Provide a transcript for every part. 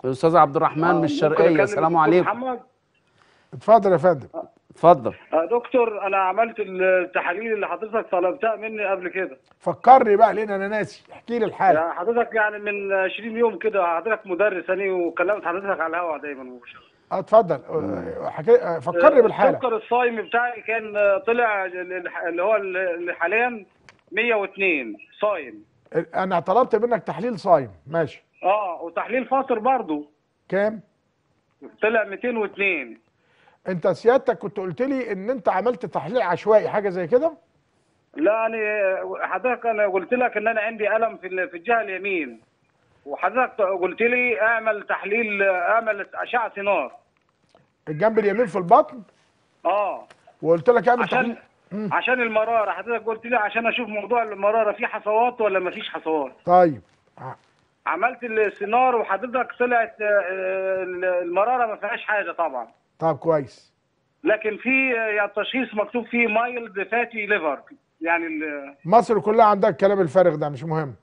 استاذ عبد الرحمن من الشرقيه، السلام عليكم. محمد، اتفضل يا فندم. اتفضل. دكتور، انا عملت التحاليل اللي حضرتك طلبتها مني قبل كده. فكرني بقى لان انا ناسي، احكي لي الحاله. يعني حضرتك يعني من 20 يوم كده، حضرتك مدرس انا وكلمت حضرتك على الهواء دايما. اتفضل. فكرني بالحاله. السكر الصايم بتاعي كان طلع اللي هو اللي حاليا 102 صايم. انا طلبت منك تحليل صايم، ماشي. وتحليل فاطر برضو كام؟ طلع 202. انت سيادتك كنت قلت لي ان انت عملت تحليل عشوائي حاجه زي كده؟ لا، حضرتك انا قلت لك ان انا عندي الم في الجهه اليمين، وحضرتك قلت لي اعمل اشعه سينار الجنب اليمين في البطن. وقلت لك اعمل تحليل عشان المراره. حضرتك قلت لي عشان اشوف موضوع المراره، في حصوات ولا ما فيش حصوات. طيب عملت السينار وحضرتك طلعت المراره ما فيهاش حاجه طبعا. طب كويس. لكن في يعني التشخيص مكتوب فيه مايلد فاتي ليفر، يعني مصر كلها عندها الكلام الفارغ ده، مش مهم.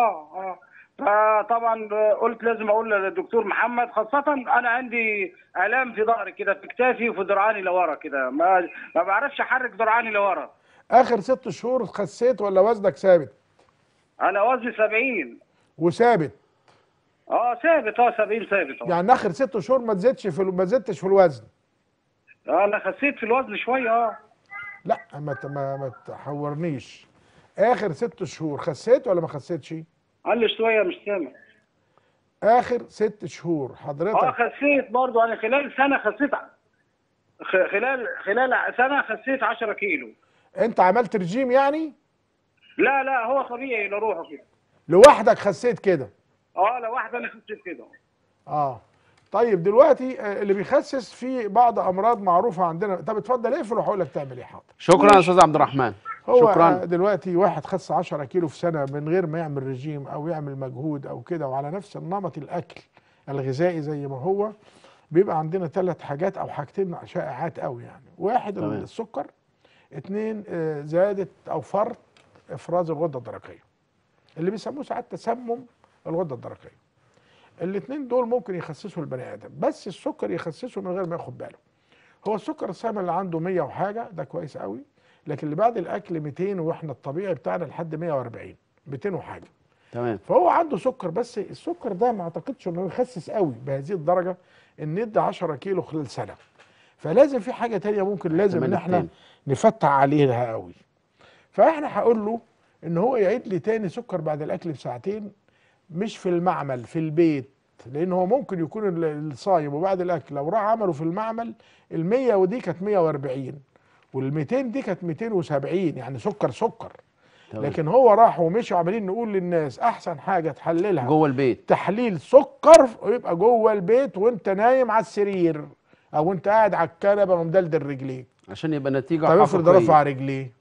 فطبعا قلت لازم اقول للدكتور محمد، خاصه انا عندي الام في ظهري كده، في كتافي وفي ذراعاني لورا كده، ما بعرفش احرك ذراعاني لورا. اخر 6 شهور خسيت ولا وزنك ثابت؟ انا وزني 70. وثابت؟ ثابت. 70 ثابت. يعني اخر 6 شهور ما زدتش في الوزن؟ انا خسيت في الوزن شويه. لا ما تحورنيش. اخر 6 شهور خسيت ولا ما خسيتش؟ قال لي شويه مش سامع. اخر 6 شهور حضرتك؟ خسيت برضه. انا خلال سنه خسيت، خلال سنه خسيت 10 كيلو. انت عملت رجيم يعني؟ لا، هو طبيعي لروحه كده. لوحدك خسيت كده؟ لوحدي انا خسيت كده. طيب دلوقتي اللي بيخسس في بعض امراض معروفه عندنا. طب اتفضل اقفل وهقول لك تعمل ايه. حاضر. شكرا يا استاذ عبد الرحمن. هو دلوقتي واحد خس 10 كيلو في سنه من غير ما يعمل رجيم او يعمل مجهود او كده، وعلى نفس النمط الاكل الغذائي زي ما هو، بيبقى عندنا 3 حاجات او حاجتين شائعات قوي يعني. 1 السكر، 2 زياده او فرط افراز الغده الدرقيه اللي بيسموه ساعات تسمم الغده الدرقيه. الاثنين دول ممكن يخسسوا البني ادم، بس السكر يخسسه من غير ما ياخد باله. هو السكر الصايم اللي عنده 100 وحاجه ده كويس قوي، لكن اللي بعد الاكل 200، واحنا الطبيعي بتاعنا لحد 140 200 وحاجه. تمام. فهو عنده سكر، بس السكر ده ما اعتقدش انه يخسس قوي بهذه الدرجه ان يدي 10 كيلو خلال سنه. فلازم في حاجه ثانيه ممكن لازم ان احنا نفتح عليها قوي. فاحنا هقول له ان هو يعيد لي تاني سكر بعد الاكل بساعتين، مش في المعمل، في البيت، لان هو ممكن يكون الصايم وبعد الاكل لو راح عمله في المعمل ال100 ودي كانت 140 وال200 دي كانت 270، يعني سكر. لكن هو راح ومشي، عمالين نقول للناس احسن حاجه تحللها جوه البيت، تحليل سكر، ويبقى جوه البيت وانت نايم على السرير او انت قاعد على الكنبه ومدلدل رجليك عشان يبقى نتيجه حقيقيه. طب افرض رفع رجليه،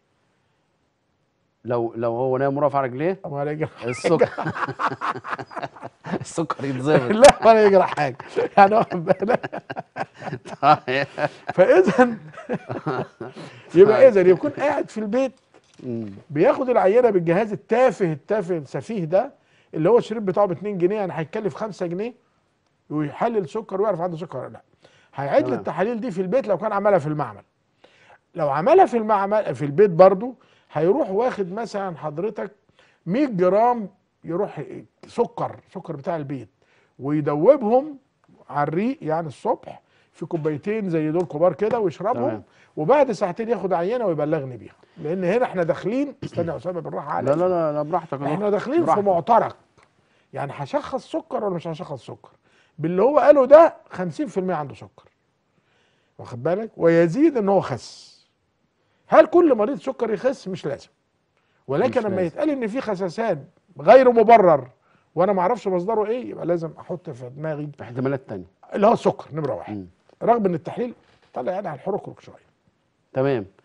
لو هو نايم ورافع رجليه السكر يتظبط. لا ولا يجرى حاجه يعني، واخد بالك. فاذا يكون قاعد في البيت بياخد العينه بالجهاز التافه السفيه ده اللي هو الشريط بتاعه ب 2 جنيه، يعني هيتكلف 5 جنيه، ويحلل سكر ويعرف عنده سكر ولا لا. هيعيد لي التحاليل دي في البيت لو كان عملها في المعمل. لو عملها في المعمل في البيت برضو هيروح واخد مثلا حضرتك 100 جرام، يروح سكر بتاع البيت ويدوبهم على الريق يعني الصبح في كوبايتين زي دول كبار كده ويشربهم، وبعد ساعتين ياخد عينه ويبلغني بيها. لان هنا احنا داخلين، استنى يا اسامه بالراحه عليك. لا براحتك. احنا داخلين في معترك، يعني هشخص سكر ولا مش هشخص سكر؟ باللي هو قاله ده 50% عنده سكر، واخد بالك، ويزيد ان هو خس. هل كل مريض سكر يخس؟ مش لازم، ولكن لما يتقال ان في خسسان غير مبرر وانا ما اعرفش مصدره ايه، يبقى لازم احط في دماغي احتمالات تانية اللي هو السكر نمره 1. رغم ان التحليل طلع يعني على الحركرك شويه. تمام.